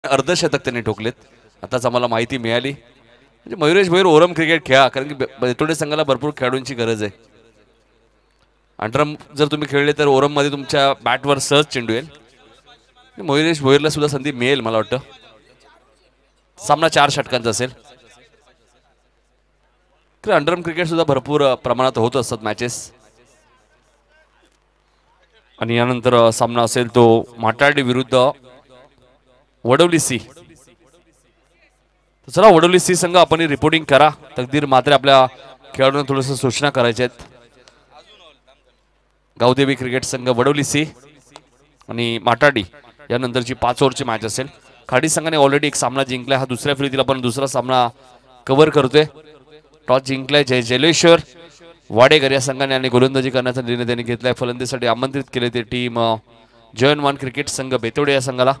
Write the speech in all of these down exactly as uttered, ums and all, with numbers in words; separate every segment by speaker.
Speaker 1: अर्धशतक त्यांनी ठोकलेत. आताच आम्हाला माहिती मिळाली. म्हणजे मयुरेश भोईर ओरम क्रिकेट खेळा, कारण की बेतोडे संघाला भरपूर खेळाडूंची गरज आहे. अंडरम जर तुम्ही खेळले तर ओरम मध्ये तुमच्या बॅटवर सहज चेंडू येईल. मयुरेश भोईरला सुद्धा संधी मिळेल मला वाटतं. सामना चार षटकांचा असेल. अंडरम क्रिकेट सुद्धा भरपूर प्रमाणात होत असतात मॅचेस. आणि यानंतर सामना असेल तो माटाडी विरुद्ध वडवली सी. चला वडवली सी संघ आपण रिपोर्टिंग करा. तकदीर मात्र आपल्या खेळाडूंना थोडंसं सूचना करायच्या आहेत. गावदेवी क्रिकेट संघ वडवली सी आणि माटाडी यानंतरची पाच ओव्हरची मॅच असेल. खाडी संघाने ऑलरेडी एक सामना जिंकलाय. हा दुसऱ्या फेरीतील आपण दुसरा सामना कव्हर करतोय. टॉस जिंकलाय जय जलेश्वर वाडेकर या संघाने आणि गोलंदाजी करण्याचा निर्णय त्यांनी घेतलाय. फलंदाजीसाठी आमंत्रित केले ते टीम जयन वन क्रिकेट संघ बेतोडे या संघाला.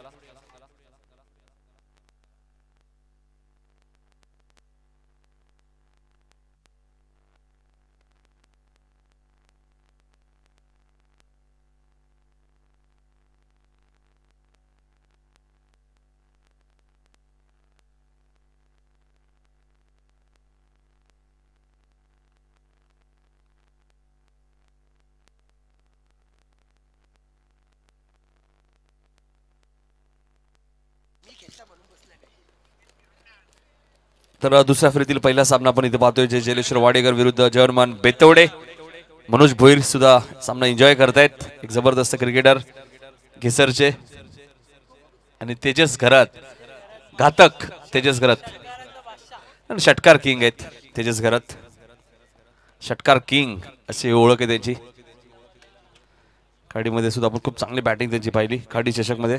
Speaker 1: तर दुसऱ्या फेरीतील पहिला सामना आपण इथे पाहतोय. जय जलेश्वर वाडेकर विरुद्ध जर्मन बेतवडे. मनोज भोईर सुद्धा सामना एन्जॉय करतायत. एक जबरदस्त क्रिकेटर घिसरचे आणि तेजस घरात घातक तेजस घरात आणि षटकार किंग आहेत. तेजस घरात षटकार किंग अशी ओळख आहे त्याची. खाडीमध्ये सुद्धा आपण खूप चांगली बॅटिंग त्यांची पाहिली खाडी चषक मध्ये.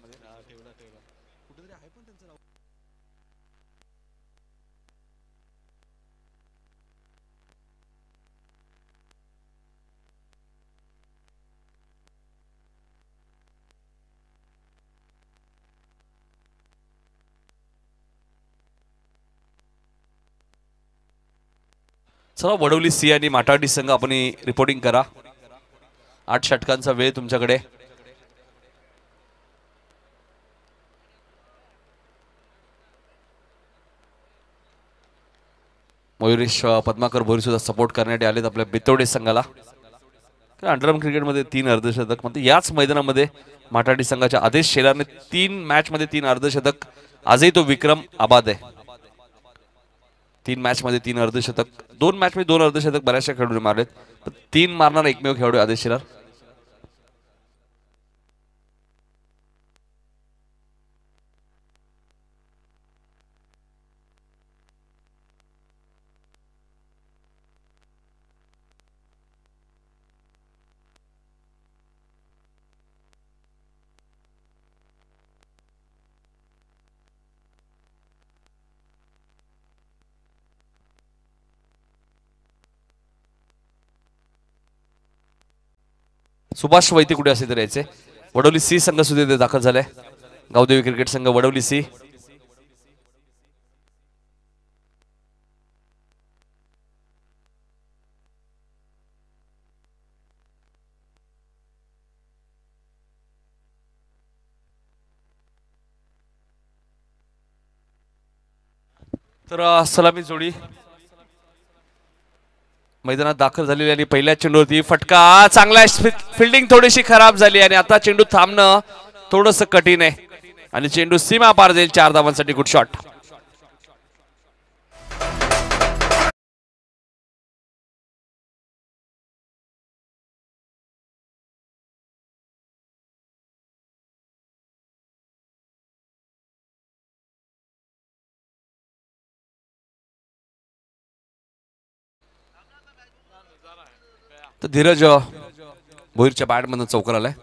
Speaker 1: चला वडवली सी आणि माटाडी संघ आपण रिपोर्टिंग करा. आठ षटकांचा वेळ तुमच्याकडे. मयुरेश पद्माकर भोईर सुद्धा सपोर्ट करण्यासाठी आलेत आपल्या बेतोडे संघाला. अंडरआर्म क्रिकेटमध्ये तीन अर्धशतक म्हणजे याच मैदानामध्ये माटाडी संघाच्या आदेश शेलारने तीन मॅच मध्ये तीन अर्धशतक. आजही तो विक्रम आबाद आहे. तीन मॅच मध्ये तीन अर्धशतक. दोन मॅच मध्ये दोन अर्धशतक बऱ्याचशा खेळाडूंनी मारलेत. तीन मारणारा एकमेव खेळाडू आदेश शेलार. सुभाष वैते कुठे असे तर यायचे. वडवली सी संघ सुद्धा दाखल झालाय. गावदेवी क्रिकेट संघ वडवली सी. तर सलामी जोडी मैदानात दाखल झालेली आणि पहिल्या चेंडूवरती फटका चांगला. फिल्डिंग थोडीशी खराब झाली आणि आता चेंडू थांबणं थोडस कठीण आहे आणि चेंडू सीमा पार जाईल. चार धावांसाठी गुड शॉट. तर धीरज भोईरच्या बॅट मधून चौकार आलाय.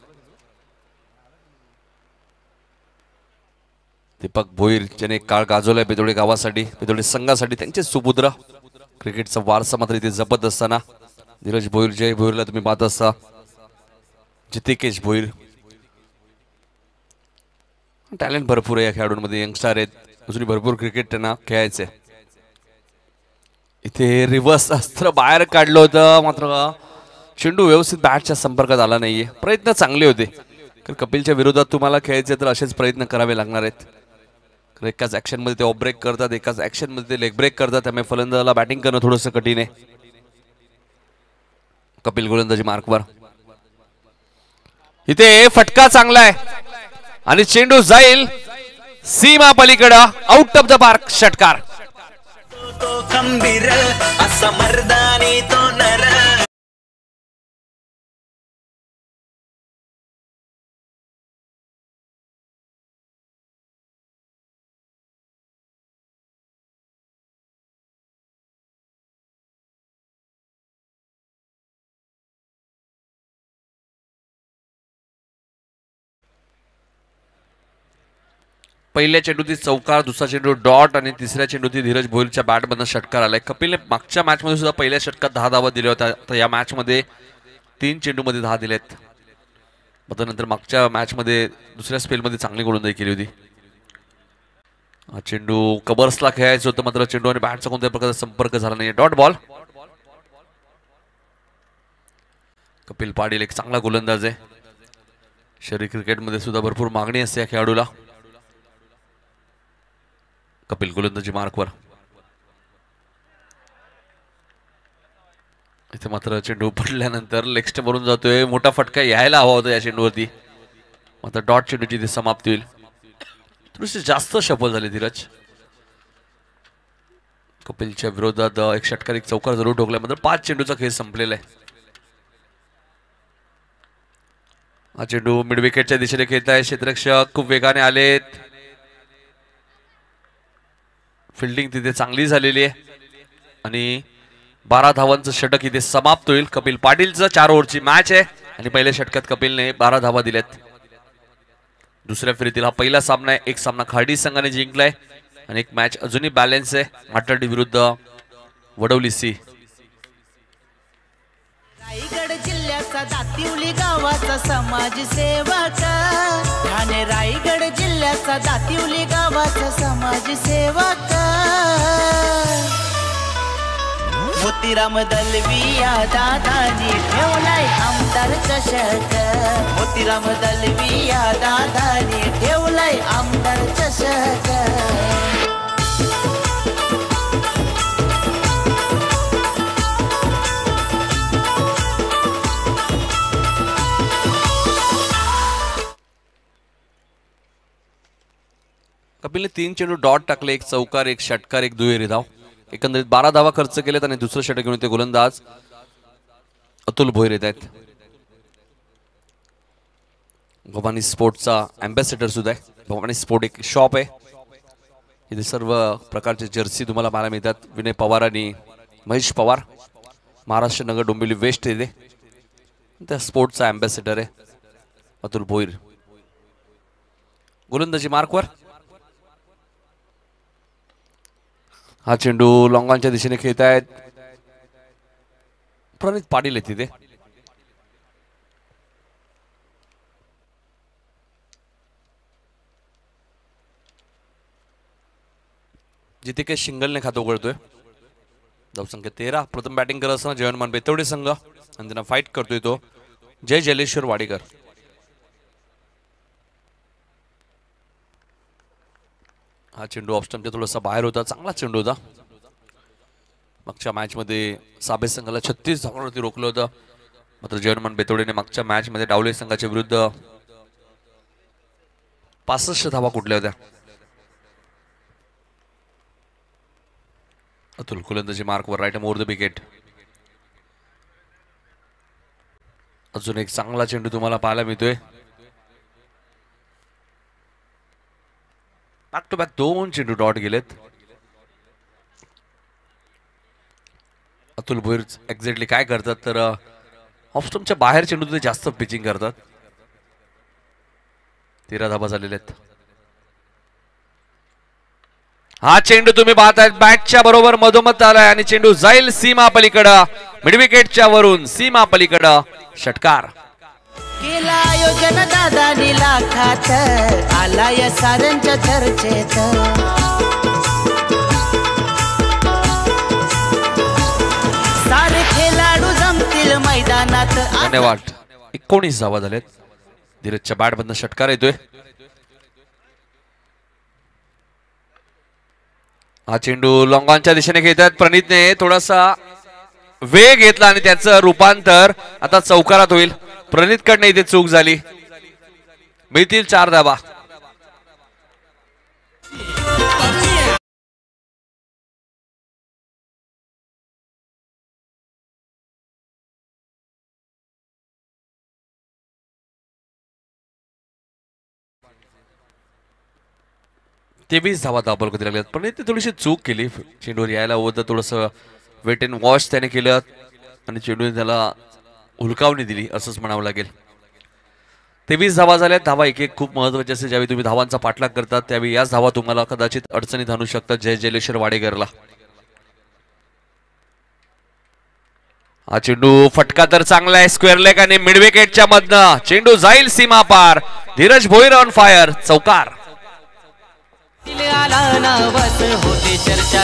Speaker 1: दीपक भोईर ज्याने काळ गाजवलाय बेतोडे गावासाठी बेतोडे संघासाठी. त्यांचे सुपुत्र क्रिकेटचा वारसा मात्र इथे जपत असताना धीरज भोईर जय भोईरला तुम्ही पाहत असता. जितेकेश भोईर टॅलेंट भरपूर आहे या खेळाडूंमध्ये. यंगस्टर आहेत. अजूनही भरपूर क्रिकेट त्यांना खेळायचे. इथे रिव्हर्स अस्त्र बाहेर काढलं होतं मात्र चेंडू व्यवस्थित बॅटच्या संपर्कात आला नाहीये. प्रयत्न चांगले होते कपिलच्या विरोधात तुम्हाला खेळायचे तर असेच प्रयत्न करावे लागणार आहेत. एकाच ऍक्शन मध्ये ते ऑफ ब्रेक करतात, एकाच ऍक्शन मध्ये ते लेग ब्रेक करतात, त्यामुळे फलंदाजाला बॅटिंग करणं थोडंसं कठीण आहे. कपिल गोलंदाजी मार्कवर. इथे फटका चांगला आहे आणि चेंडू जाईल सीमा पलीकडे, आउट ऑफ द पार्क, षटकार.
Speaker 2: तो खंबीर असा मर्दानी तो नर.
Speaker 1: पहिल्या चेंडूती चौकार, दुसरा चेंडू डॉट आणि तिसऱ्या चेंडूती धीरज भोईरच्या बॅटमधून षटकार आलाय. कपिलने मागच्या मॅच मध्ये सुद्धा पहिल्या षटकात दहा धावा दिल्या होत्या, तर या मॅच मध्ये तीन चेंडू मध्ये दहा दिलेत. मात्र नंतर मागच्या मॅच मध्ये दुसऱ्या स्पेल मध्ये चांगली गोलंदाजी केली होती. हा चेंडू कबर्सला खेळायचं होतं, मात्र चेंडू आणि बॅटचा कोणत्याही प्रकारचा संपर्क झाला नाही. Dot ball. कपिल पाटील एक चांगला गोलंदाज आहे. शहरी क्रिकेटमध्ये सुद्धा भरपूर मागणी असते या खेळाडूला. कपिल गोलंदाजी मार्कवर. इथे मात्र चेंडू पडल्यानंतर लेग स्टंप वरून जातोय, मोठा फटका यायला हवा होता या चेंडूवरती, मात्र डॉट चेंडूची ती समाप्ती होईल. थोडीशी जास्त सफल झाली धीरज. कपिलच्या विरोधात एक षटकार एक चौकार जरूर ठोकला, मात्र पाच चेंडूचा खेळ संपलेला आहे. हा चेंडू मिड विकेटच्या दिशेने खेळत आहे. क्षेत्ररक्षक खूप वेगाने आलेत. फिल्डिंग तिथे चांगली झालेली आहे आणि बारा धावांचं षटक इथे समाप्त होईल. कपिल पाटीलचं चार ओव्हरची मॅच आहे आणि पहिल्या षटकात कपिलने बारा धावा दिल्यात. दुसऱ्या फेरीतील हा पहिला सामना आहे. एक सामना खार्डी संघाने जिंकलाय आणि एक मॅच अजूनही बॅलन्स आहे. माटर्डी विरुद्ध वडवली सी.
Speaker 3: रायगड जिल्ह्याचा दातिवली गावाचा समाजसेवक, ठाणे रायगड जिल्ह्याचा दातिवली गावाचा समाजसेवक, मोतीराम दलवी या दादानी ठेवलाय आमदार चषक. मोतीराम दलवी या दादानी ठेवलाय आमदार चषक.
Speaker 1: कपिलने तीन चेंडू डॉट टाकले, एक चौकार, एक षटकार, एक दुहेरी धाव, एकंदरीत बारा धावा खर्च केलेत आणि दुसरं षटक घेऊन ते गोलंदाज अतुल भोईर येत आहेत. भवानी स्पोर्टचा अँबॅसेडर सुद्धा आहे. भवानी स्पोर्ट एक शॉप आहे, इथे सर्व प्रकारचे जर्सी तुम्हाला पाहायला मिळतात. विनय पवार आणि महेश पवार, महाराष्ट्र नगर डोंबिवली वेस्ट येथे त्या स्पोर्टचा अँबॅसेडर आहे अतुल भोईर. गोलंदाजी मार्कवर. हा चेंडू लॉंगांच्या दिशेने खेळत आहेत. प्रणित पाटील आहे तिथे. जिथे काही शिंगलने खातं उघडतोय. धावसंख्या तेरा. प्रथम बॅटिंग करत असताना जयवंतमान बेतवडे संघ आणि त्यांना फाईट करतोय तो जय जलेश्वर वाडेकर. हा चेंडू ऑफ स्टंपच्या थोडासा बाहेर होता, चांगला चेंडू होता. मागच्या मॅच मध्ये साबे संघाला छत्तीस धावांवरती रोखलं होतं, मात्र जयवंतमान बेतवडेने मागच्या मॅच मध्ये डावले संघाच्या विरुद्ध पासष्ट धावा कुठल्या होत्या. अतुल गोलंदाजी मार्कवर, राईट ओव्हर द विकेट. अजून एक चांगला चेंडू तुम्हाला पाहायला मिळतोय. बॅक टू बॅक दोन चेंडू डॉट गेलेत. अतुल भोईर एक्झॅक्टली काय करतात तर ऑफ स्टंपच्या बाहेर चेंडू ते जास्त पिचिंग करतात. तेरा धाबा झालेले आहेत. हा चेंडू तुम्ही पाहताय बॅटच्या बरोबर मधोमध आलाय आणि चेंडू जाईल सीमा पलीकडं, मिड विकेटच्या वरून सीमा पलीकडं, षटकार.
Speaker 3: केला आयोजन दादानी लाखात, आलाय साऱ्यांच्या चर्चेत. सारे खेळाडू जमतील मैदानात.
Speaker 1: धन्यवाद. एकोणीस धावा झालेत. धीरजच्या बॅट मधनं षटकार येतोय. हा चेंडू लॉंगॉनच्या दिशेने घेतात. प्रणितने थोडासा वेग घेतला आणि त्याचं रूपांतर आता चौकारात होईल. प्रणितकडनं इथे चूक झाली. मिळतील चार धावा. तेवीस धावा दाबल कधी लागल्यात. पण ते थोडीशी चूक केली. चेंडूवर यायला होतं थोडंसं वेट अँड वॉश त्याने केलं आणि चेंडूने त्याला हुलकावणी दिली असंच म्हणावं लागेल. तेवीस धावा झाल्यात. धावा एक एक खूप महत्वाची असते. ज्यावेळी तुम्ही धावांचा पाठलाग करतात त्यावेळी याच धावा तुम्हाला कदाचित अडचणीत आणू शकतात. जय जलेश्वर वाडेकरला हा चेंडू फटका तर चांगला आहे. स्क्वेअर लेग आणि मिड विकेटच्या मधनं चेंडू जाईल सीमा पार. Dheeraj Bhoir on fire. चौकार.
Speaker 3: होते चर्चा.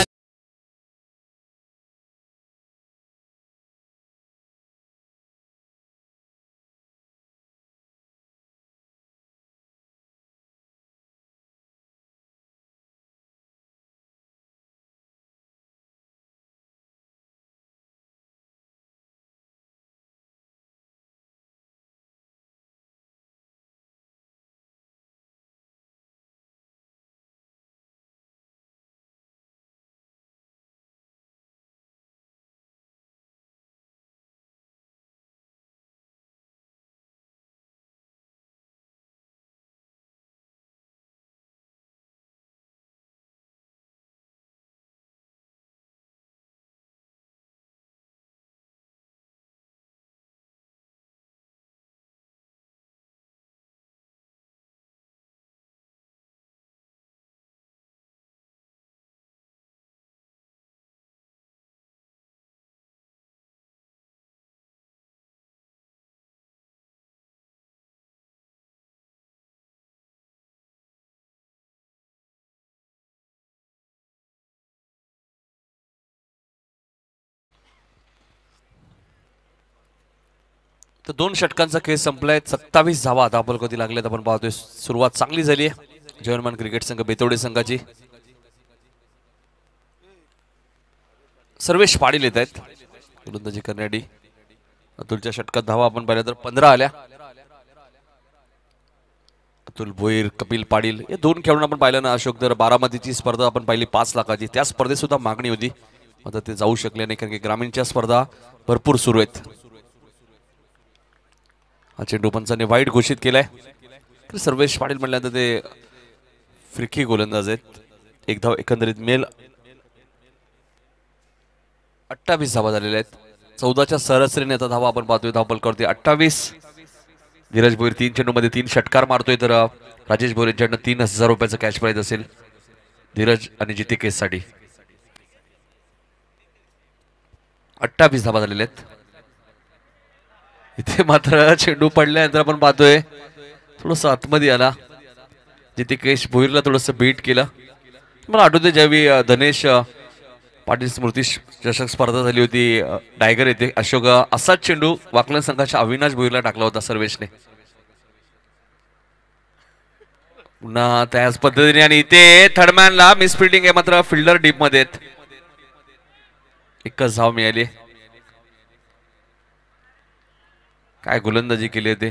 Speaker 1: तर दोन षटकांचा खेळ संपलाय. सत्तावीस धावा दाबल कधी लागल्यात आपण पाहतोय. सुरुवात चांगली झाली आहे जर्मन क्रिकेट संघ बेतवडे संघाची. सर्वेश पाटील येत आहेत गोलंदाजी करण्यासाठी. अतुलच्या षटकात धावा आपण पाहिल्या तर पंधरा आल्या. अतुल भोईर, कपिल पाटील या दोन खेळून आपण पाहिलं ना अशोक. तर बारामतीची स्पर्धा आपण पाहिली पाच लाखाची. त्या स्पर्धेत सुद्धा मागणी होती आता ते जाऊ शकले नाही कारण की ग्रामीणच्या स्पर्धा भरपूर सुरू आहेत. हा चेंडू पंचांनी वाईट घोषित केलाय. सर्वेश पाटील म्हटल्यानंतर ते फिरकी गोलंदाज आहेत. एक धाव एकंदरीत मेल. अठ्ठावीस धावा झालेल्या आहेत. चौदाच्या सरासरीने आता धावा आपण पाहतोय. धावपल करतोय अठ्ठावीस. धीरज भोईर तीन चेंडू मध्ये तीन षटकार मारतोय. तर राजेश भोईर यांच्याकडनं तीन हजार रुपयाचं कॅश प्राइज असेल धीरज आणि जिती केस साठी. अठ्ठावीस धावा झालेल्या आहेत. इथे मात्र चेंडू पडल्यानंतर आपण पाहतोय थोडस आतमध्ये आला. जिथे केश भोईरला थोडस बीट केलं. मला आठवते ज्यावेळी धनेश पाटील स्मृती चषक स्पर्धा झाली होती डायगर येथे अशोक असाच चेंडू वाकलन संघाच्या अविनाश भोईरला टाकला होता सर्वेशने. पुन्हा त्याच पद्धतीने आणि इथे थर्डमॅनला मिसफिल्डिंग आहे मात्र फिल्डर डीप मध्ये आहेत. एकच धाव मिळाली. काय गोलंदाजी केली होती.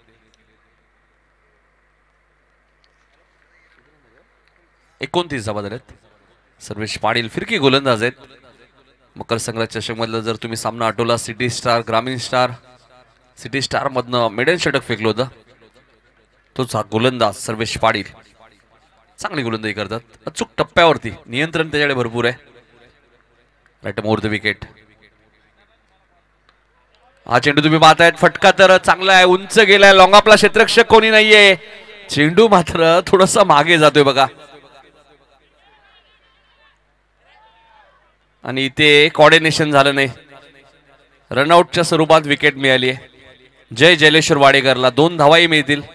Speaker 1: एकोणतीस धावा झाल्यात. सर्वेश पाटील फिरकी गोलंदाज आहेत. मकर संक्रांत चषक मधलं जर तुम्ही सामना आठवला सिटी स्टार ग्रामीण स्टार सिटी स्टार मधनं मेडल षटक फेकलं होतं तोच हा गोलंदाज सर्वेश पाटील. चांगली गोलंदाजी करतात. अचूक टप्प्यावरती नियंत्रण त्याच्याकडे भरपूर आहे. Right more the wicket. हा चेंडू तुम्ही पाहतायत. फटका तर चांगला आहे. उंच गेलाय. लॉंग आपला क्षेत्ररक्षक कोणी नाहीये. चेंडू मात्र थोडासा मागे जातोय बघा. आणि इथे कॉर्डिनेशन झालं नाही. रनआउटच्या स्वरूपात विकेट मिळाली आहे. जय जलेश्वर वाडेकरला दोन धावाही मिळतील.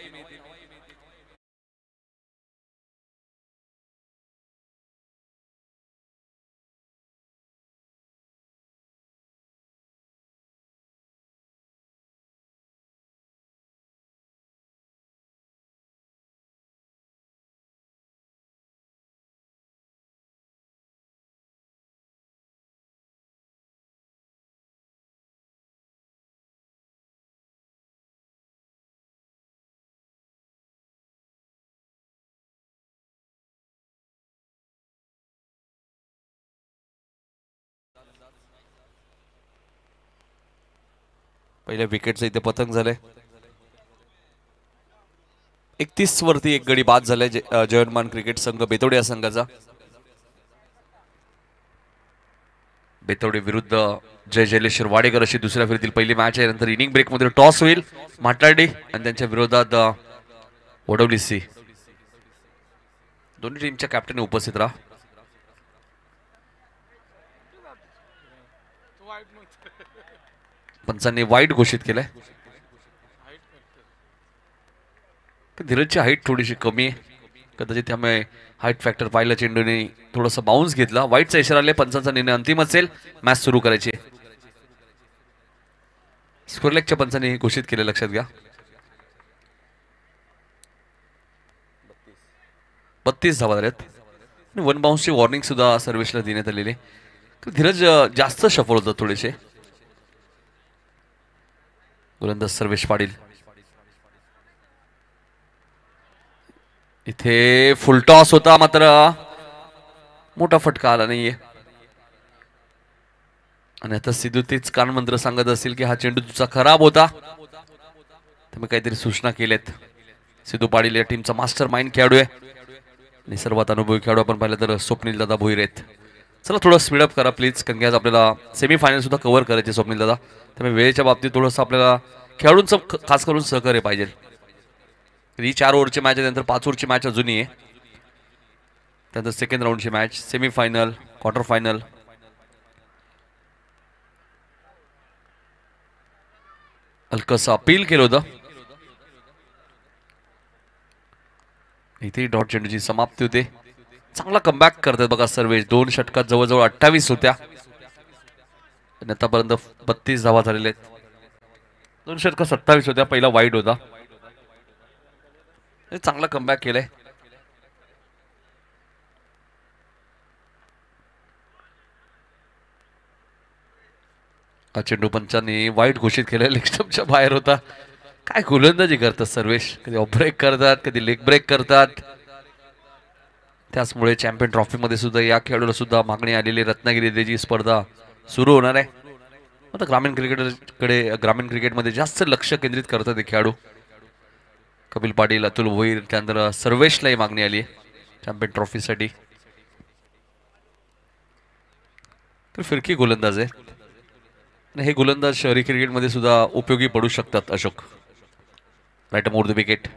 Speaker 1: पहिल्या विकेटचं इथे पतंग झालंय. एकतीस वरती एक गडी बाद झालाय जयवंतमान क्रिकेट संघ बेतवडे या संघाचा. बेतवडे विरुद्ध जय जयलेश्वर वाडेकर अशी दुसऱ्या फेरीतील पहिली मॅच आहे. नंतर इनिंग ब्रेक मध्ये टॉस होईल माटाडी आणि त्यांच्या विरोधात वडवली सी. दोन्ही टीमच्या कॅप्टन उपस्थित राहा. पंचांनी वाईट घोषित केलंय. धीरजची हाईट थोडीशी कमी आहे कदाचित त्यामुळे हाईट फॅक्टर पाहिला चेंडूने थोडासा बाउन्स घेतला. वाईटचा इशारा आले. पंचांचा निर्णय अंतिम असेल. मॅच सुरू करायची. स्क्वेअरलेगच्या पंचांनी घोषित केले लक्षात घ्या. बत्तीस धावा झाल्यात आणि वन बाउन्सची वॉर्निंग सुद्धा सर्वेशला देण्यात आलेली. धीरज जास्त सफल होतात थोडेसे. गोलंदाज सर्वेश पाटील. इथे फुल टॉस होता मात्र मोठा फटका आला नाहीये. आणि आता सिद्धू तेच कानमंत्र सांगत असतील की हा चेंडू तुझा खराब होता. तुम्ही काहीतरी सूचना केल्यात. सिद्धू पाटील या टीमचा मास्टर माइंड खेळाडू आहे आणि सर्वात अनुभवी खेळाडू आपण पाहिलं तर स्वप्नील दादा भोईर आहेत. चला थोडं स्पीडअप करा प्लीज कारण की आज आपल्याला सेमीफायनल सुद्धा कव्हर करायचे स्वप्नील दादा. त्यामुळे वेळेच्या बाबतीत थोडंसं आपल्याला खेळाडूंचं खास करून सहकार्य पाहिजे. ही चार ओव्हरची मॅच आहे. नंतर पाच ओव्हरची मॅच अजूनही आहे. त्यानंतर सेकंड राऊंडची मॅच सेमीफायनल क्वार्टर फायनल. हलकंसं अपील केलं होतं. इथे डॉट चेंडूची समाप्ती होते. चांगला कमबॅक करतात बघा सर्वेश. दोन षटकात जवळजवळ अठ्ठावीस होत्या आणि आतापर्यंत बत्तीस धावा झालेल्या आहेत. दोन षटकात सत्तावीस होत्या. पहिला वाईट होता. चांगला कमबॅक केलाय. हा चेंडू पंचांनी वाईट घोषित केलाय. लेग स्टंपच्या बाहेर होता. काय गोलंदाजी करतात सर्वेश. कधी ऑफ ब्रेक करतात कधी लेग ब्रेक करतात. त्याचमुळे चॅम्पियन ट्रॉफी मध्ये सुद्धा या खेळाडूला सुद्धा मागणी आलेली. रत्नागिरी स्पर्धा सुरू होणार आहे. आता ग्रामीण क्रिकेटकडे ग्रामीण क्रिकेटमध्ये जास्त लक्ष केंद्रित करतात हे खेळाडू. कपिल पाटील अतुल भोईर त्यानंतर सर्वेशलाही मागणी आली आहे चॅम्पियन ट्रॉफीसाठी. तर फिरकी गोलंदाज आहे आणि हे गोलंदाज शहरी क्रिकेटमध्ये सुद्धा उपयोगी पडू शकतात. Ashok right more the wicket.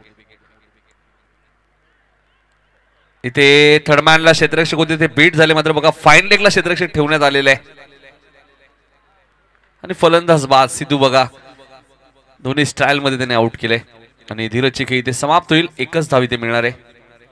Speaker 1: इथे थर्डमॅनला क्षेत्ररक्षक होते ते बीट झाले मात्र बघा फाईन लेगला क्षेत्ररक्षक ठेवण्यात आलेले आहे आणि फलंदाज बाद सिद्धू बघा दोन्ही स्टाईल मध्ये त्याने आउट केले आणि धीरजची खेळी इथे समाप्त होईल. एकच धाव इथे मिळणार आहे.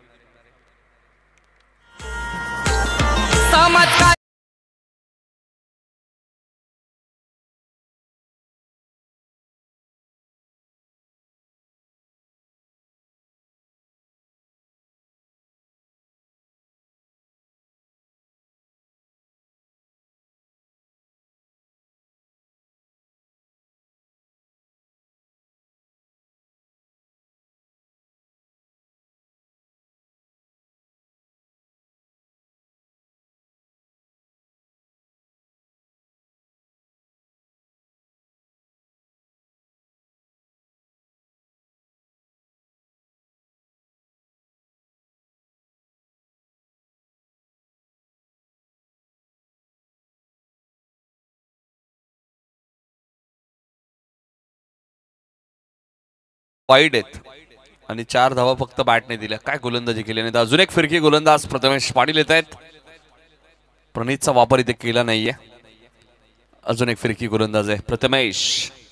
Speaker 1: वाईड आहेत आणि चार धावा फक्त बॅटने दिल्या. काय गोलंदाजी केली नाही. अजून एक फिरकी गोलंदाज प्रथमेश पाटील येत आहेत. प्रणीतचा वापर इथे केला नाहीये. अजून एक फिरकी गोलंदाज आहे प्रथमेश.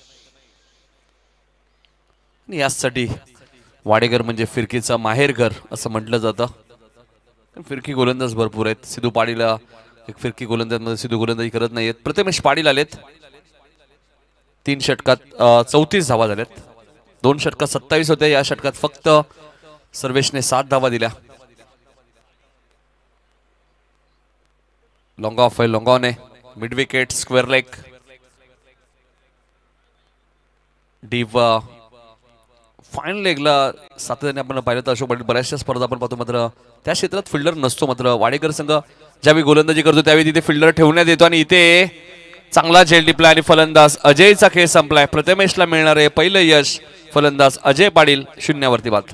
Speaker 1: यासाठी वाडेकर म्हणजे फिरकीचा माहेरघर असं म्हटलं जातं. फिरकी गोलंदाज भरपूर आहेत. सिद्धू पाटील एक फिरकी गोलंदाज मध्ये सिद्धू गोलंदाजी करत नाहीयेत. प्रथमेश पाटील आलेत. तीन षटकात चौतीस धावा झाल्यात. दोन षटकात सत्तावीस होत्या. या षटकात फक्त सर्वेशने सात धावा दिल्या. लॉंग ऑफ आहे. लॉंग ऑन आहे. Mid wicket square leg deep fine लेगला सातत्याने आपण पाहिलं तर अशोक पाटील बऱ्याचशा स्पर्धा आपण पाहतो मात्र त्या क्षेत्रात फिल्डर नसतो. मात्र वाडेकर संघ ज्यावेळी गोलंदाजी करतो त्यावेळी तिथे फिल्डर ठेवण्यात येतो आणि इथे चांगला झेल टिपला आणि फलंदाज अजयचा खेळ संपलाय. प्रथमेशला मिळणारे पहिलं यश. फलंदाज अजय पाटील शून्यावरती बाद.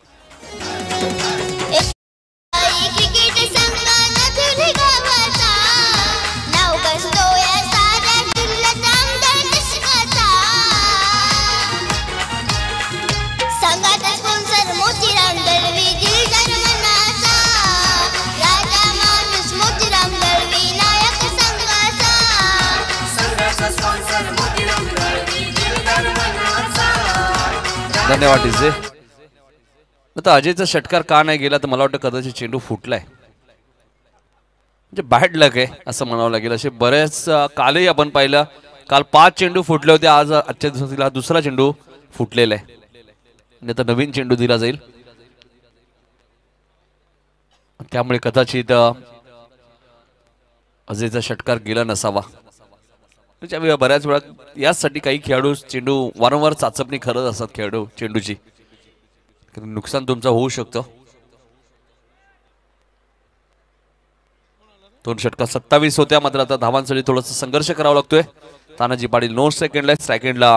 Speaker 1: धन्यवाद डीजे. आता अजयचा षटकार का नाही गेला तर मला वाटतं कदाचित चेंडू फुटलाय. म्हणजे बॅड लक आहे असं म्हणावं लागेल. असे बरेच कालही आपण पाहिलं. काल पाच चेंडू फुटले होते. आज आजच्या दिवसातील हा दुसरा चेंडू फुटलेला आहे. आणि आता नवीन चेंडू दिला जाईल. त्यामुळे कदाचित अजयचा षटकार गेला नसावा. त्यावेळी बऱ्याच वेळा यासाठी काही खेळाडू चेंडू वारंवार चाचपणी करत असतात. खेळाडू चेंडूची नुकसान तुमचं होऊ शकतं. दोन षटकार सत्तावीस होत्या. मात्र आता धावांसाठी थोडासा संघर्ष करावा लागतोय. तानाजी पाटील नो सेकंडला. सेकंडला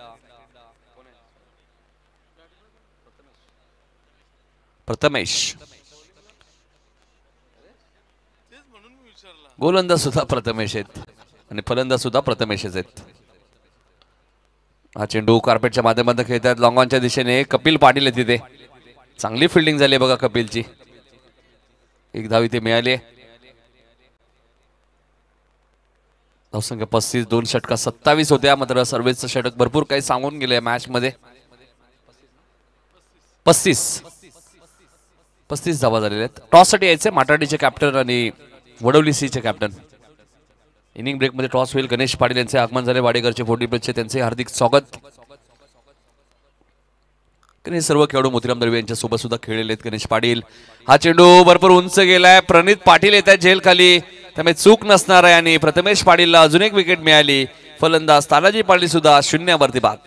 Speaker 1: प्रथमेश. गोलंदाज सुद्धा प्रथमेश आहेत आणि फलंदाज सुद्धा प्रथमेशच आहेत. हा चेंडू कार्पेटच्या माध्यमातून खेळतात लॉंग ऑनच्या दिशेने. कपिल पाटील आहे तिथे. चांगली फिल्डिंग झाली बघा कपिलची. एक धाव इथे मिळाली. धावसंख्या पस्तीस. दोन षटका सत्तावीस होत्या. मात्र सर्वेचं षटक भरपूर काही सांगून गेले मॅच मध्ये. पस्तीस पस्तीस धावा झालेल्या आहेत. टॉस साठी यायचे माटाडीचे कॅप्टन आणि वडवली सीचे कॅप्टन. इनिंग ब्रेक मध्ये टॉस होईल. गणेश पाटील यांचे आगमन झाले. वाडेकरचे फोर्टी प्लेटचे त्यांचे हार्दिक स्वागत. हे सर्व खेळाडू मोतीराम दळवी यांच्या सोबत सुद्धा खेळलेले आहेत. गणेश पाटील. हा चेंडू भरपूर उंच गेलाय. प्रणित पाटील येत आहेत झेल खाली. त्यामुळे चूक नसणार आहे आणि प्रथमेश पाटीलला अजून एक विकेट मिळाली. फलंदाज तानाजी पाटील सुद्धा शून्यावरती बाद.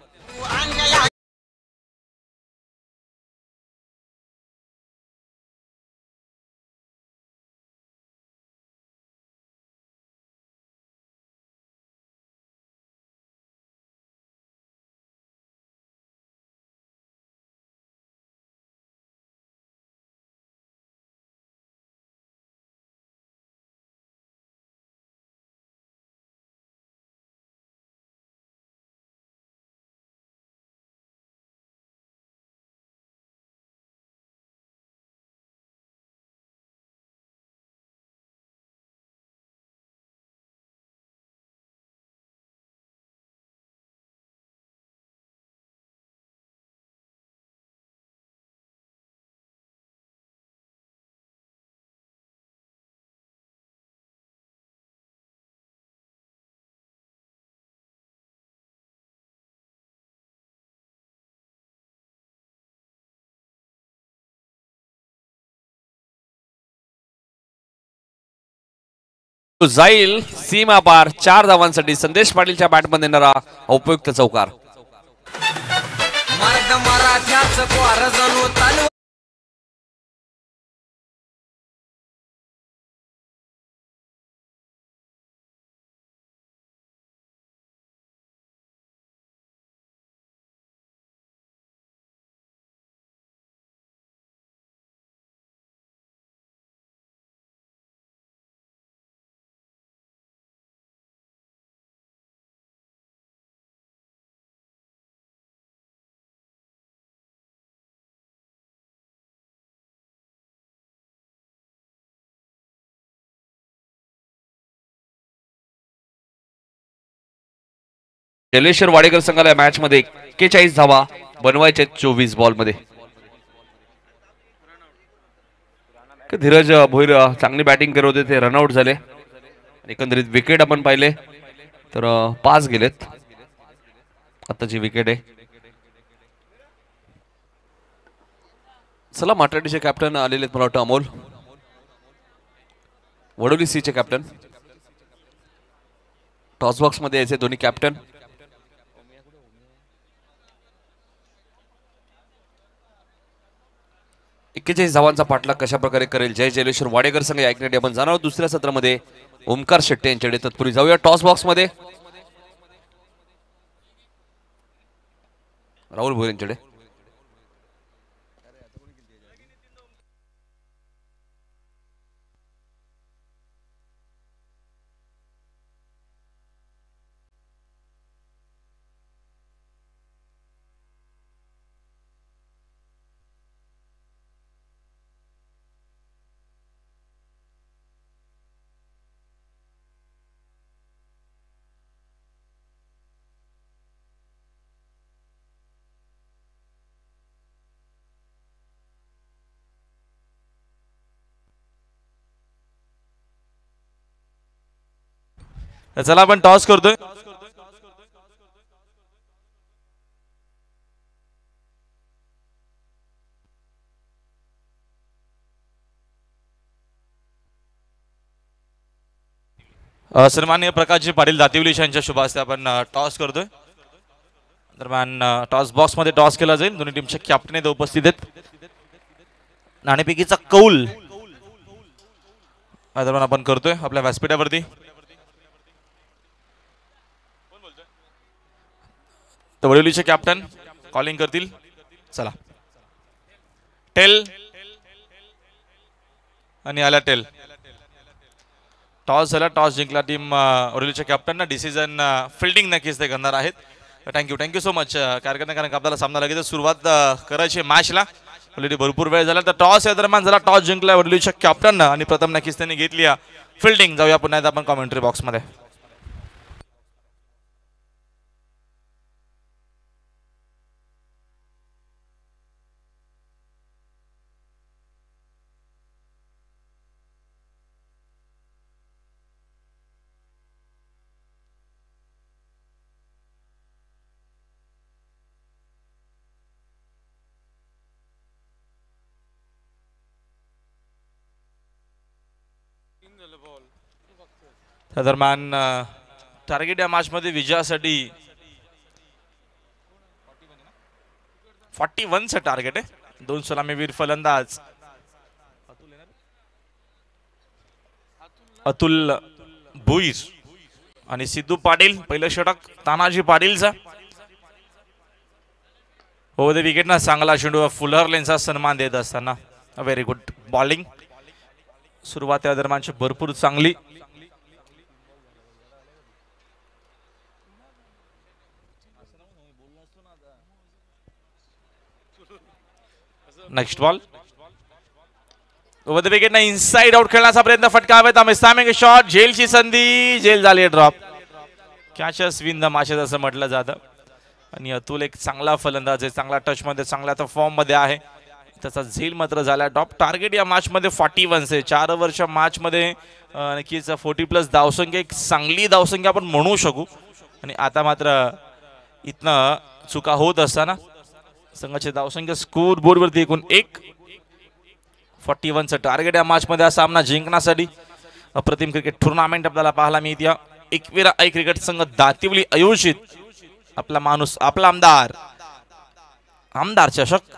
Speaker 1: जाईल सीमा पार. चार धावांसाठी संदेश पाटीलच्या बॅटमध्ये येणारा उपयुक्त चौकार. जलेश्वर वाडेकर संघाला मॅच मध्ये एक्केचाळीस धावा बनवायचे चोवीस बॉल मध्ये. धीरज भोईर चांगली बॅटिंग करत होते. ते रनआउट झाले. एकंदरीत विकेट आपण पाहिले तर पाच गेलेत. आताची विकेट आहे. चला माटाडीचे कॅप्टन आलेले मला वाटतं अमोल. वडोली सीचे कॅप्टन. टॉस बॉक्स मध्ये यायचे दोन्ही कॅप्टन. एक्केचाळीस धावांचा पाठलाग कशा प्रकारे करेल जय जयलेश्वर वाडेकर संघ ऐकण्यासाठी आपण जाणार आहोत दुसऱ्या सत्रामध्ये ओमकार शेट्टे यांच्याकडे. तत्पूर्वी जाऊया टॉस बॉक्स मध्ये राहुल भोईर यांच्याकडे.
Speaker 4: चला आपण टॉस करतोय. सन्माननीय प्रकाशजी पाटील दातिवली यांच्या शुभ हस्ते आपण टॉस करतोय. दरम्यान टॉस बॉक्स मध्ये टॉस केला जाईल. दोन्ही टीमचे कॅप्टन इथे उपस्थित आहेत. नाणेफेकीचा कौल दरम्यान आपण करतोय आपल्या व्यासपीठावरती. तर वडिवलीचे कॅप्टन कॉलिंग करतील. चला टेल आणि आला टेल. टॉस झाला. टॉस जिंकला टीम वडिवलीच्या कॅप्टन. डिसिजन फिल्डिंग नक्कीच ते करणार आहेत. थँक्यू थँक्यू सो मच कार्यकर्ता. कारण आपल्याला सामना लगेच सुरुवात करायची मॅचला. ऑलरेडी भरपूर वेळ झाला. तर टॉस या दरम्यान झाला. टॉस जिंकला वडिवलीच्या कॅप्टन आणि प्रथम नक्कीच त्यांनी घेतली फिल्डिंग. जाऊया पुन्हा एकदा आपण कॉमेंट्री बॉक्समध्ये. त्या दरम्यान टार्गेट या मॅच मध्ये विजयासाठी फॉर्टी वन चं टार्गेट आहे. दोन सलामीवीर फलंदाज अतुल भुईर आणि सिद्धू पाटील. पहिलं षटक तानाजी पाटीलचा. ओव्हर द विकेट ना चांगला चेंडू फुलर लेनचा सन्मान देत असताना व्हेरी गुड बॉलिंग. सुरुवात या दरम्यानची भरपूर चांगली. Next ball over the wicket ना इनसाइड आउट खेळण्याचा प्रयत्न. फटका हवेत. शॉट झेलची संधी. झेल झाली drop. Catchers win the matches असं म्हटलं जातं. आणि अतुल एक चांगला फलंदाज आहे. चांगला टच मध्ये चांगला तर फॉर्म मध्ये आहे. त्याचा झेल मात्र झाला ड्रॉप. टार्गेट या मॅच मध्ये फॉर्टी वन आहे. चार वर्ष मॅच मध्ये नक्कीच फोर्टी प्लस धावसंख्या एक चांगली धावसंख्या आपण म्हणू शकू. आणि आता मात्र इथनं चुका होत असताना संघाची धावसंख्या स्कोर बोर्ड वरती एकूण एक. फॉर्टी वन चं टार्गेट या मॅच मध्ये हा सामना जिंकण्यासाठी. अप्रतिम क्रिकेट टुर्नामेंट आपल्याला पाहायला मिळते. एकविरा आई क्रिकेट संघ दातिवली आयोजित आपला माणूस आपला आमदार आमदार चषक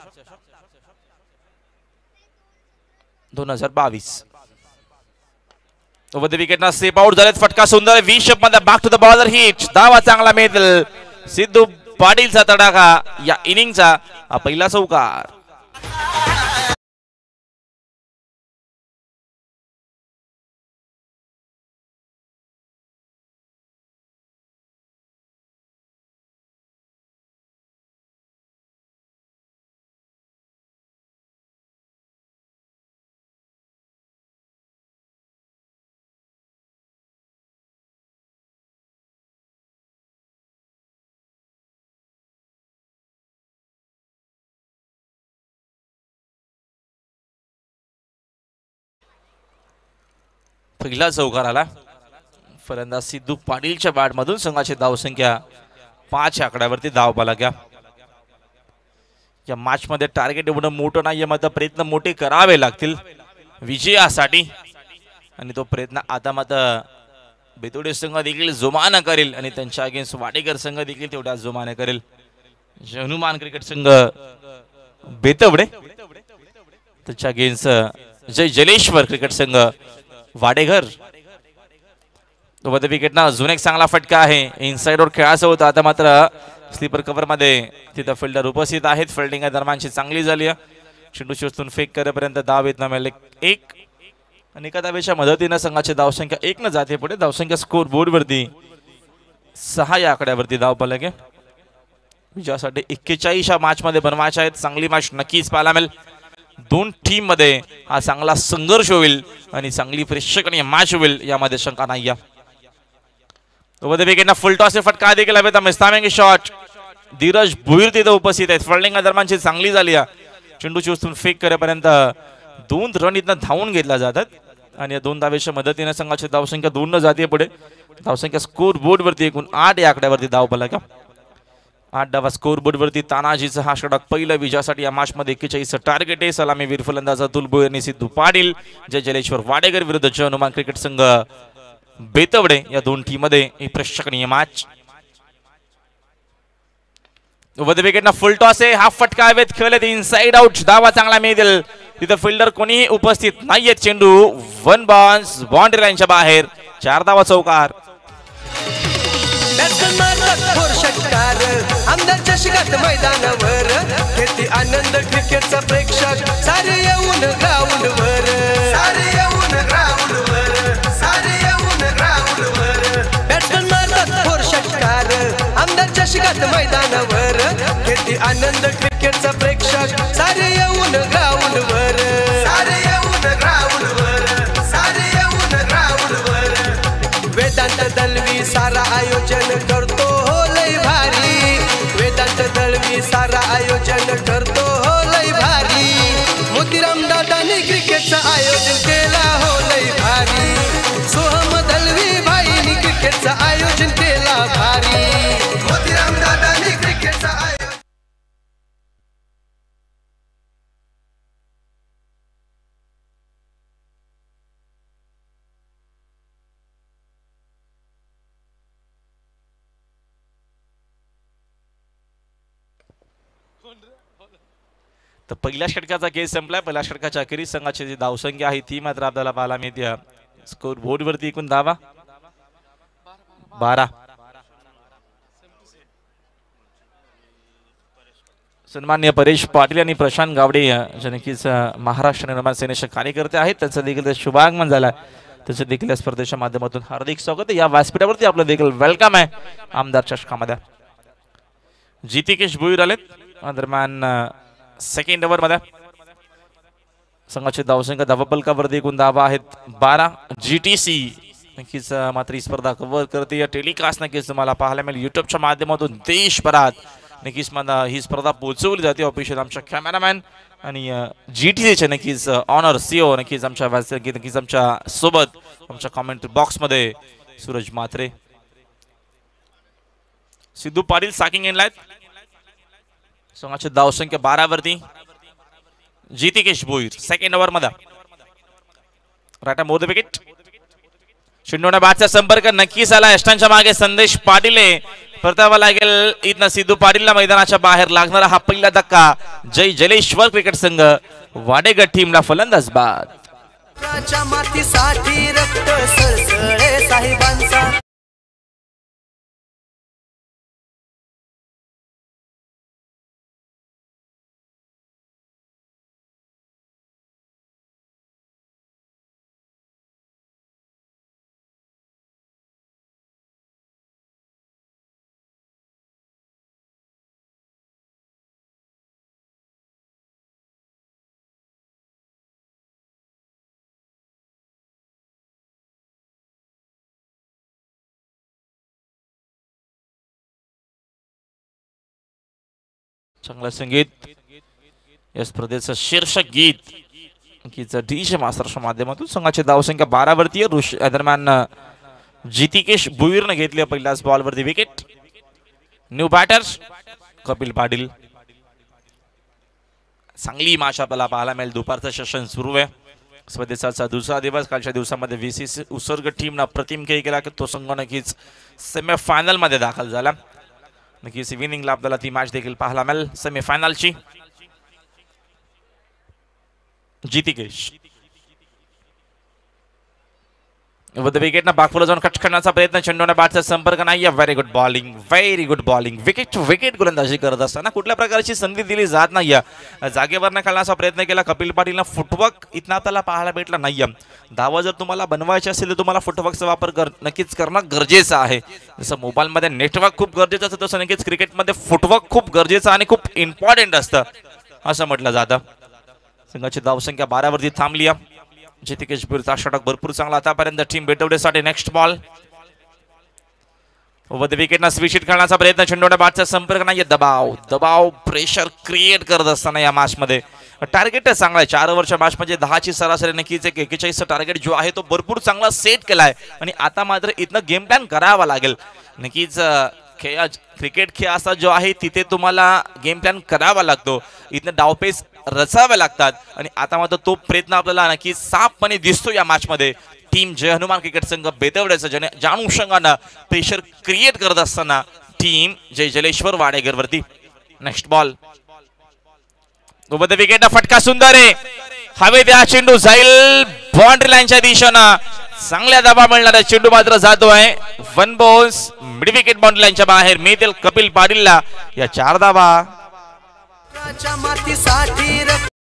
Speaker 4: दोन हजार बावीस. ओव्हर द विकेट ना स्टेप आउट झालेत. फटका सुंदर. वी शेप मध्ये back to the bowler hit. धावा चांगला मिळतील. सिद्धू पाटीलचा तडाखा या इनिंगचा पहिला चौकार. पहिला चौकार आला. फलंदाज सिद्धू पाटीलच्या बॅट मधून संघाची धावसंख्या पाच आकड्यावरती धाव पाला गया. या मॅच मध्ये टार्गेट एवढं मोठं नाहीये. मात्र प्रयत्न मोठे करावे लागतील विजयासाठी. आणि तो प्रयत्न आता मात्र बेतोडे संघ देखील जोमाने करेल. आणि त्यांच्या अगेन्स्ट वाडेकर संघ देखील तेवढ्या जोमाने करेल. हनुमान क्रिकेट संघ बेतवडे त्याच्या अगेन्स्ट जय जलेश्वर क्रिकेट संघ वाडेघर. विकेट ना अजून एक चांगला फटका आहे. इनसाइडवर खेळायचं होतं, आता मात्र स्लीपर कव्हर मध्ये तिथं फिल्डर उपस्थित आहेत. फिल्डिंग दरम्यानची चांगली झाली आहे. चेंडू शोधून फेक करेपर्यंत धाव येत ना एक आणि एका धावेच्या मदतीनं संघाची धावसंख्या एक न जाते पुढे. धावसंख्या स्कोर बोर्ड वरती सहा या आकड्यावरती धाव फलक आहे. विजयासाठी एक्केचाळीस या मॅच मध्ये बनवायच्या आहेत. चांगली मॅच नक्कीच पाहायला मिळेल. दोन टीम मध्ये हा चांगला संघर्ष होईल आणि चांगली प्रेक्षणीय मॅच होईल यामध्ये शंका नाही. विकेटना फुल टॉस फटका देखील हवे. मिस्तामिंग शॉट धीरज भुईर तिथे उपस्थित आहेत. फिल्डिंग दरम्यानची चांगली झाली आहे. चेंडूची उचलून फेक करेपर्यंत दोन रन इथं धावून घेतल्या जातात आणि या दोन धावेच्या मदतीने संघाची धावसंख्या दोन न जाते पुढे. धावसंख्या स्कोर बोर्ड वरती एकूण आठ या आकड्यावरती धाव फलक. आठ डावा स्कोर बोर्ड वरती. तानाजीचा हा षटक पहिला विजयासाठी या मॅच मध्ये एक्केचाळीस टार्गेट आहे. सलामी वीर फलंदाज अतुल भोईर आणि सिद्धू पाटील. जय जलेश्वर वाडेकर विरुद्ध जय हनुमान क्रिकेट संघ बेतवडे या दोन टीम मध्ये ही प्रेक्षणीय मॅच. विकेटना फुल टॉस आहे. हा फटका हवेत खेळले इनसाइड आउट. धावा चांगला मिळतील. तिथं फिल्डर कोणीही उपस्थित नाहीयेत. चेंडू वन बाउन्स बाउंड्री लाईनच्या बाहेर. चार धावा चौकार.
Speaker 5: आमदारच्या शिगात मैदानावर किती आनंद क्रिकेटचा प्रेक्षक सारे येऊन ग्राउंड वर. सारे येऊन ग्राउंड वर. सारे येऊन ग्राउंड वर. बॅट्समन मारतात फोर षटकार आमदारच्या शिगात मैदानावर किती आनंद क्रिकेटचा प्रेक्षक सारे येऊन ग्राउंड वर. सारे येऊन ग्राउंड वर. सारे येऊन ग्राउंड वर. वेदांत दलवी सारा आयोजन करतो हो लय भारी. वेदांत दलवी सारा आयोजन करतो हो लय भारी. मोतीराम दादांनी क्रिकेटचं आयोजन केला हो लय भारी. सोहम दलवी भाईनी क्रिकेटचं आयोजन केला भारी. मोतीराम दादांनी क्रिकेटचं आयोजन.
Speaker 4: तर पहिल्या षटकाचा खेळ संपलाय. पहिल्या षटकाच्या अखेरीस संघाची जी धावसंख्या आहे ती मात्र आपल्याला पाहायला मिळते. स्कोर बोर्ड वरती एकूण धावा बारा. सन्मान्य परेश पाटील आणि प्रशांत गावडे जे नक्कीच महाराष्ट्र निर्माण सेनेचे कार्यकर्ते आहेत त्यांचा देखील शुभागमन झालाय. त्याचं देखील या स्पर्धेच्या माध्यमातून हार्दिक स्वागत आहे. या व्यासपीठावरती आपलं देखील वेलकम आहे. आमदार चषकामध्ये जितिकेश भुईर आलेत. दरम्यान सेकंड ओव्हर मध्ये संघाची धावसंख्या धावफलकावरती एकूण धावा आहेत बारा. जीटीसी नक्कीच मात्र ही स्पर्धा कव्हर करते. या टेलिकास्ट नक्कीच तुम्हाला पाहायला मिळेल युट्यूबच्या माध्यमातून देशभरात. नक्कीच मला ही स्पर्धा पोहोचवली जाते. ऑफिशियल आमच्या कॅमेरामॅन आणि जीटीसीचे नक्कीच ऑनर सीओ नक्कीच आमच्या नक्कीच आमच्या सोबत आमच्या कॉमेंट्री बॉक्स मध्ये सूरज म्हात्रे. सिद्धू पाटील साकिंग एंडला आहेत. संघाची धावसंख्या बारा वरती. जितिकेश भोईर सेकंड ओव्हर मध्ये राटा मोर द विकेट. शिंडोना बॅटचा संपर्क नक्कीच आला. यष्टांच्या मागे संदेश पाटील परतावा लागेल. इथनं सिद्धू पाटीलला मैदानाच्या बाहेर लागणारा हा पहिला धक्का. जय जलेश्वर क्रिकेट संघ वाडेगड टीमला फलंदाज बाद.
Speaker 5: मातीसाठी रक्त सळसळे साहेबांचा.
Speaker 4: चांगलं संगीत या स्पर्धेचं शीर्षक गीत डीजे मास्टरच्या माध्यमातून संघाची धावसंख्या बारा वरती आहे. दरम्यान जितिकेश भुईरने घेतली पहिल्याच बॉल वरती wicket. New batters Kapil Patil. चांगली मॅच आपल्याला पाहायला मिळेल. दुपारचं सेशन सुरू आहे. स्पर्धेचा दुसरा दिवस. कालच्या दिवसामध्ये व्हीसीसी उसर्ग टीमनं अप्रतिम खेळ केला की तो संघ नक्कीच सेमीफायनल मध्ये दाखल झाला. नक्कीच विनिंगला आपल्याला ती मॅच देखील पाहायला मिळेल सेमीफायनलची. जितिकेश विकेट ना बागपूरला जाऊन कट करण्याचा प्रयत्न, चेंडूने बॅटचा संपर्क नाही. Very good bowling, very good bowling. Wicket wicket गोलंदाजी करत असताना कुठल्या प्रकारची संधी दिली जात नाही. जागेवर न खेळण्याचा प्रयत्न केला कपिल पाटीलला. फुटवर्क इथं आपल्याला पाहायला भेटला नाही. धावा जर तुम्हाला बनवायची असेल तर तुम्हाला फुटवर्कचा वापर कर नक्कीच करणं गरजेचं आहे. जसं मोबाईलमध्ये नेटवर्क खूप गरजेचं असतं तसं नक्कीच क्रिकेटमध्ये फुटवर्क खूप गरजेचं आणि खूप इम्पॉर्टंट असतं असं म्हटलं जातं. संघाची धावसंख्या बारावरती थांबली. जितिकेश भुईरचा षटक भरपूर चांगला आतापर्यंत टीम बेटवडेसाठी. नेक्स्ट बॉल वर विकेटना स्विचिट करण्याचा प्रयत्न, चेंडूने बॅटचा संपर्क नाही. दबाव दबाव प्रेशर क्रिएट करत असताना या मॅच मध्ये टार्गेट चांगला आहे. चार ओव्हरच्या मॅच मध्ये दहाची सरासरी नक्कीच एक एक्केचाळीसचा टार्गेट जो आहे तो भरपूर चांगला सेट केलाय आणि आता मात्र इथनं गेम प्लॅन करावा लागेल. नक्कीच खेळ क्रिकेट खेळ असा जो आहे तिथे तुम्हाला गेम प्लॅन करावा लागतो. इथनं डावपेच रचावे लागतात आणि आता मात्र तो प्रयत्न आपल्याला नक्की साफपणे दिसतो या मॅच मध्ये. टीम जय हनुमान क्रिकेट संघ बेतवड्याचं ज्याने ज्या अनुषंगानं प्रेशर क्रिएट करत असताना टीम जय जलेश्वर वाडेकर वरती. नेक्स्ट बॉल विकेट फटका सुंदर आहे. हवे द्या चेंडू जाईल बाउंड्री लाईनच्या दिशेनं. चांगल्या दबा मिळणारा चेंडू मात्र जातोय one balls mid wicket boundary लाईनच्या बाहेर. मिळतील कपिल पाटीलला या चार धावा.
Speaker 5: मातीसाठी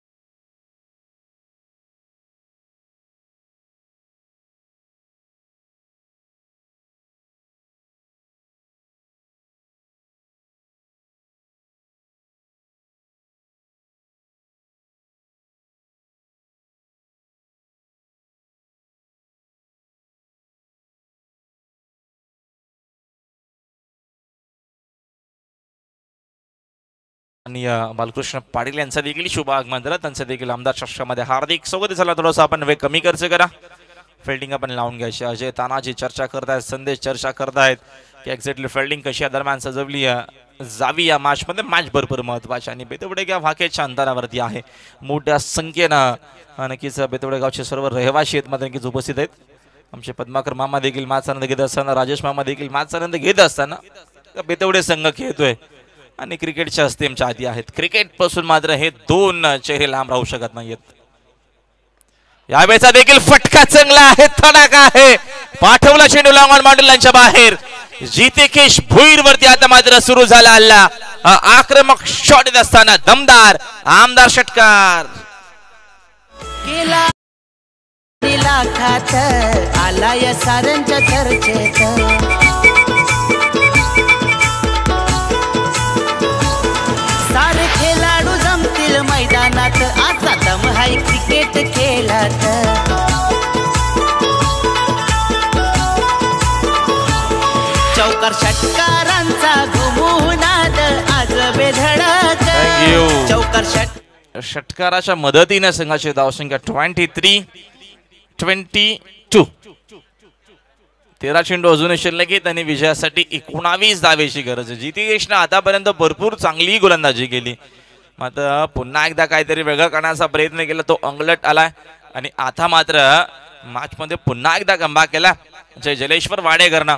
Speaker 4: आणि बालकृष्ण पाटील यांचा देखील शुभ आगमन झालं. त्यांचं देखील आमदार शास्त्रामध्ये हार्दिक स्वागत झाला. थोडंसं आपण वेळ कमी खर्च करा, फिल्डिंग आपण लावून घ्यायची. अजय तानाजी चर्चा करतायत, संदेश चर्चा करतायत की एक्झॅक्टली फिल्डिंग कशी या दरम्यान सजवली जावी या मॅच मध्ये. मॅच भरपूर महत्वाची आणि बेतवडेगाव भाकेच्या अंतरावरती आहे. मोठ्या संख्येनं नक्कीच बेतवडेगावचे सर्व रहिवासी आहेत मात्र नक्कीच उपस्थित आहेत. आमचे पद्माकर मामा देखील मॅच आनंद घेत असताना, राजेश मामा देखील मॅच आनंद घेत असताना बेतवडे संघ खेळतोय आणि क्रिकेटच्या हस्ते आमच्या आधी आहेत. क्रिकेट पासून मात्र हे दोन चेहरे लांब राहू शकत नाहीत. यावेळेचा देखील फटका चांगला आहे, तडाखा आहे. पाठवला चेंडू लॉंग मॉडेलांच्या बाहेर. जितिकेश भुईर वरती आता मात्र सुरू झाला हल्ला. आक्रमक शॉट येत असताना दमदार आमदार षटकार.
Speaker 3: केला खात आला या साऱ्यांच्या चर्चेत. सारे खेळाडू जमतील मैदानात, आता दम हाय क्रिकेट खेळात. चौकार षटकारांचा घुमूनाद आज बेधडक. चौकार षट
Speaker 4: षटकाराच्या मदतीने संघाची धावसंख्या ट्वेंटी थ्री ट्वेंटी टू. तेरा चेंडू अजूनही शिल्लक आहेत आणि विजयासाठी एकोणावीस धावेची गरज आहे. जितिकेशने आतापर्यंत भरपूर चांगली गोलंदाजी केली मात्र पुन्हा एकदा काहीतरी वेगळं करण्याचा प्रयत्न केला, तो अंगलट आलाय आणि आता मात्र मॅच मध्ये पुन्हा एकदा कमबॅक केला जय जलेश्वर वाडेकरनं.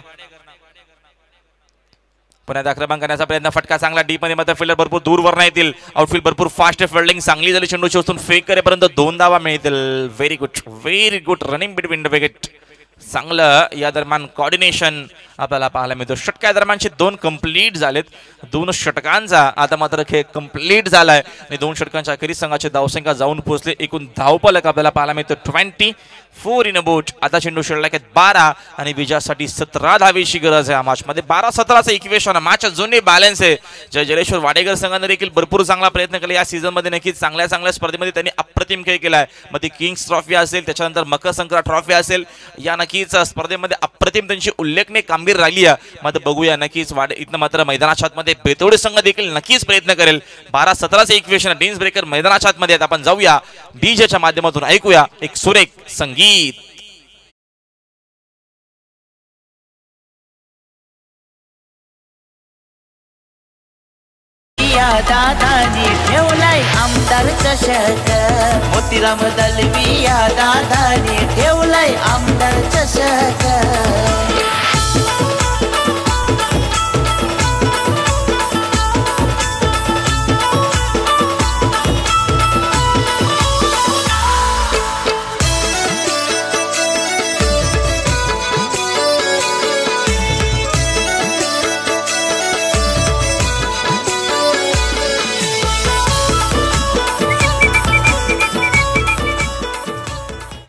Speaker 4: पुन्हा आक्रमण करण्याचा प्रयत्न, फटका चांगला डीप मध्ये मात्र फिल्डर भरपूर दूरवर नाही येतील. आउटफील्ड भरपूर फास्ट फिल्डिंग चांगली झाली. चेंडूची वस्तून फेक करेपर्यंत दोन धावा मिळतील. Very good, very good running between the wicket. चांगलं या दरम्यान कोऑर्डिनेशन आपल्याला पाहायला मिळतो. षटका दरम्यानचे दोन कंप्लीट झालेत. दोन षटकांचा आता मात्र खेळ कंप्लीट झालाय आणि दोन षटकांच्या अखेरीस संघाची धावसंख्या जाऊन पोहोचले. एकूण धावफलक आपल्याला पाहायला मिळतो twenty four in a boat. आता चेंडू शिल्लक आहेत बारा आणि विजयासाठी सतरा धावेची गरज आहे. मॅच मध्ये बारा सतराचं इक्वेशन मॅच जुने बॅलन्स आहे. जय जलेश्वर वाडेकर संघाने देखील भरपूर चांगला प्रयत्न केला या सीझन मध्ये. नक्कीच चांगल्या चांगल्या स्पर्धेमध्ये त्यांनी अप्रतिम खेळ केलाय. मग ती किंग्स ट्रॉफी असेल, त्याच्यानंतर मकर संक्रांत ट्रॉफी असेल, या नक्कीच स्पर्धेमध्ये अप्रतिम त्यांची उल्लेखनीय कामगिरी राहिली आहे. मात्र बघूया नक्कीच वाडे इथं मात्र मैदानाच्या आतमध्ये बेतवडे संघ देखील नक्कीच प्रयत्न करेल. बारा सतराचं इक्वेशन डीन्स ब्रेकर मैदानाच्या आतमध्ये आहेत. आपण जाऊया डीजेच्या माध्यमातून ऐकूया एक सुरेख संगीत.
Speaker 3: दादानी ठेवलाय आमदार चषक. मोतीराम दलवी या दादानी ठेवलाय आमदार चषक.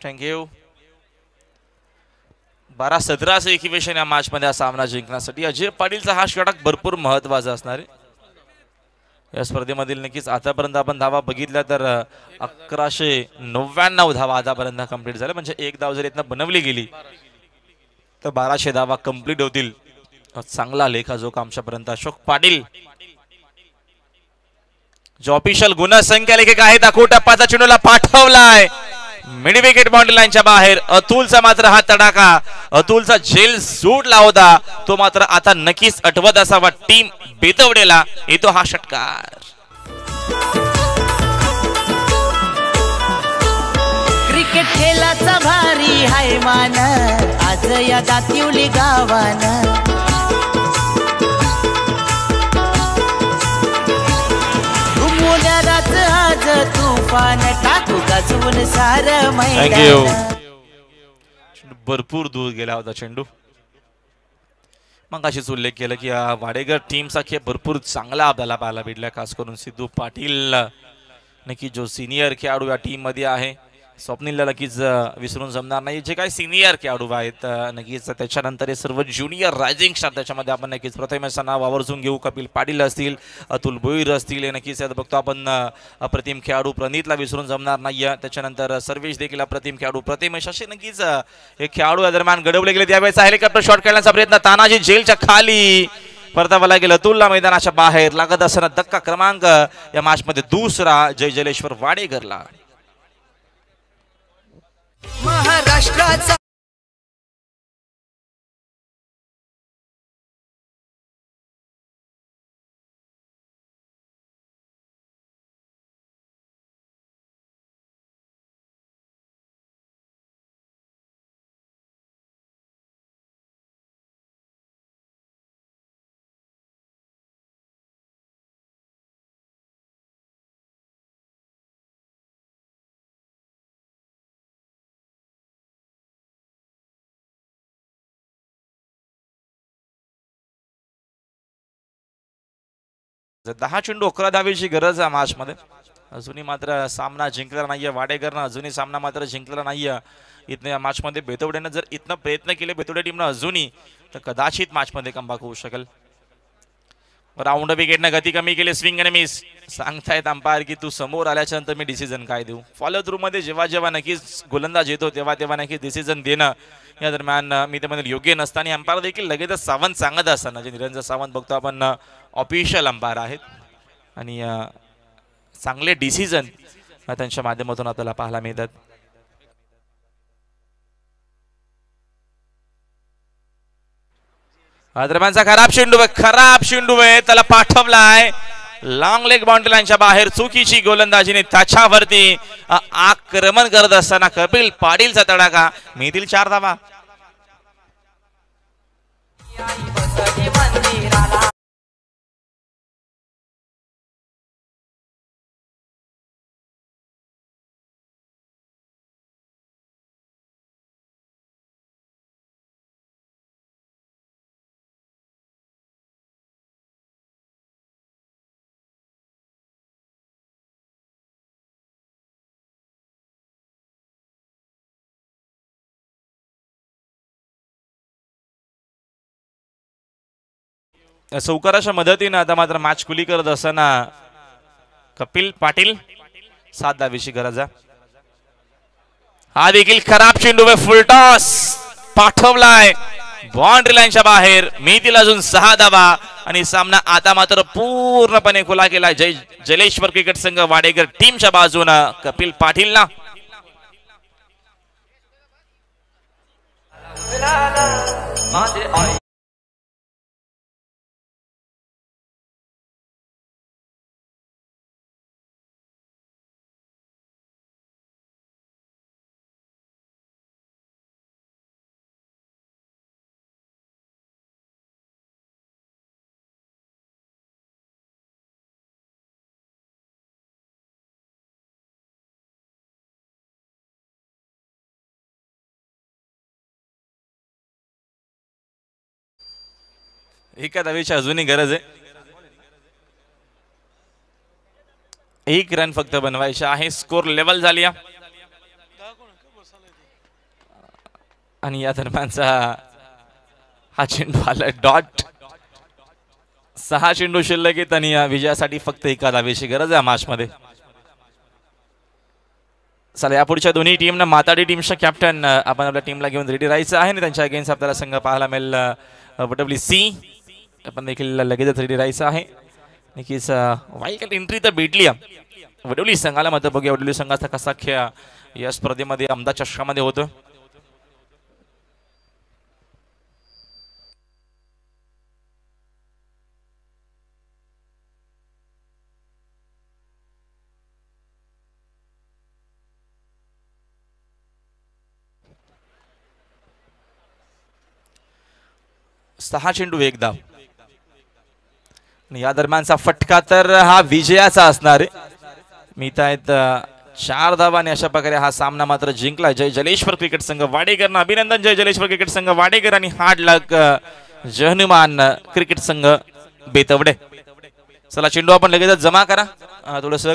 Speaker 4: थँक्यू. बारा सतरा असं इक्वेशन या मॅच मध्ये हा सामना जिंकण्यासाठी अजय पाटीलचा हा षटक भरपूर महत्वाचा असणार आहे. या स्पर्धेमधील नक्कीच आतापर्यंत आपण धावा बघितल्या तर अकराशे नव्याण्णव धावा आतापर्यंत कंप्लीट झाल्या. म्हणजे एक धाव जर इथनं बनवली गेली तर बाराशे धावा कंप्लीट होतील. चांगला लेखा जो आमच्यापर्यंत अशोक पाटील जो ऑफिशियल गुणसंख्या लेखक आहेत अखो टप्प्याचा चेंडूला पाठवलाय मिड विकेट बाउंड्री लाईनच्या बाहेर. अतुलचा मात्र हा तडाखा, अतुलचा झेल सुटला होता तो मात्र आता नक्कीच आठवत असावा टीम बेतवडेला. येतो हा षटकार.
Speaker 3: क्रिकेट खेळाचा भारी हाय मान आज या दातिवली गावान. घुमवणाराच आज तुफान टाकू गाजवून सार मैदान.
Speaker 4: भरपूर दूर गेला होता चेंडू. मग अशीच उल्लेख केला की वाडेकर टीमचा खेळ भरपूर चांगला आपल्याला पाहायला भेटला. खास करून सिद्धू पाटील नक्की जो सिनियर खेळाडू या टीम मध्ये आहे. स्वप्नीलला नक्कीच विसरून जमणार नाही. जे काही सिनियर खेळाडू आहेत नक्कीच त्याच्यानंतर हे सर्व ज्युनियर रायझिंग स्टार त्याच्यामध्ये आपण नक्कीच प्रथमेशचं नाव आवर्जून घेऊ. कपिल पाटील असतील, अतुल भोईर असतील, नक्कीच बघतो आपण अप्रतिम खेळाडू प्रणितला विसरून जमणार नाही. त्याच्यानंतर सर्वेश देखील अप्रतिम खेळाडू प्रथमेश असे नक्कीच हे खेळाडू या दरम्यान घडवले गेले. त्यावेळेस हेलिकॉप्टर शॉट खेळण्याचा प्रयत्न तानाजी जेलच्या खाली परतावाला गेलं. तुलना मैदानाच्या बाहेर लागत असताना धक्का क्रमांक या मॅच मध्ये दुसरा जय जलेश्वर वाडेकरला.
Speaker 5: महाराष्ट्राचा
Speaker 4: दहा चेंडू अकरा धावेची गरज आहे मॅच मध्ये. अजूनही मात्र सामना जिंकलेला नाहीये वाडेकरनं. अजूनही सामना मात्र जिंकलेला नाहीये. इथनं या मॅच मध्ये बेतवड्यानं जर इथनं प्रयत्न केले बेतवडे टीमनं अजूनही तर कदाचित मॅच मध्ये कमबॅक होऊ शकेल. राऊंड विकेटनं गती कमी केली. स्विंग आणि मिस सांगतायत अंपायर की तू समोर आल्याच्या नंतर मी डिसिजन काय देऊ. फॉलो थ्रू मध्ये जेव्हा जेव्हा नक्कीच गोलंदाज येतो तेव्हा तेव्हा नक्कीच डिसिजन देणं या दरम्यान मी ते म्हणेल योग्य नसतं. आणि अंपायर देखील लगेचच सावंत सांगत असताना जे निरंजन सावंत बघतो आपण ऑफिशियल अंपायर आहेत आणि चांगले डिसिजन त्यांच्या माध्यमातून आपल्याला पाहायला मिळतात. दरम्यानचा खराब चेंडू आहे, खराब चेंडू आहे त्याला पाठवलाय लॉंग लेग बाउंड्री लाईनच्या बाहेर. चुकीची गोलंदाजीने त्याच्यावरती आक्रमण करत असताना कपिल पाटीलचा तडाखा. मिळतील चार धावा. सौकाराच्या मदतीने आता मात्र मॅच खुली करत असताना कपिल पाटील सात धावेची गरज आहे. हा देखील खराब चेंडू आहे. फुलटॉस पाठवलाय बाउंड्री लाईनच्या बाहेर. मिळतील अजून सहा धावा आणि सामना आता मात्र पूर्णपणे खुला केला जय जलेश्वर क्रिकेट संघ वाडेकर टीमच्या बाजूनं. कपिल पाटीलला एका धावेची अजूनही गरज आहे. एक रन फक्त बनवायचे आहे. स्कोर लेवल झाली. आणि या दरम्यानचा हा चेंडू आला डॉट. सहा चेंडू शिल्लक आहेत आणि या विजयासाठी फक्त एका धावेची गरज आहे मॅच मध्ये. चला या पुढच्या दोन्ही टीमना माताडी टीमच्या कॅप्टन आपण आपल्या टीमला घेऊन रेडी राहायचं आहे आणि त्यांच्या अगेन्स्ट आपल्याला संघ पाहायला मिळेल डब्ल्यू सी. आपण देखील लगेचच रेडी राहायचं आहे. नक्कीच वाईल्ड एंट्री तर भेटली वडोली संघाला. मात्र बघूया वडोली संघाचा कसा खेळ या स्पर्धेमध्ये अहमदाबाद चषकामध्ये होतो. सहा चेंडू एक धाव. या दरम्यानचा फटका तर हा विजयाचा असणार आहे. मिळत आहेत चार धावाने. अशा प्रकारे हा सामना मात्र जिंकला जय जलेश्वर क्रिकेट संघ वाडेकर. अभिनंदन जय जलेश्वर क्रिकेट संघ वाडेकर आणि hard luck Jai Hanuman cricket संघ बेतवडे. चला चेंडू आपण लगेचच जमा करा. थोडस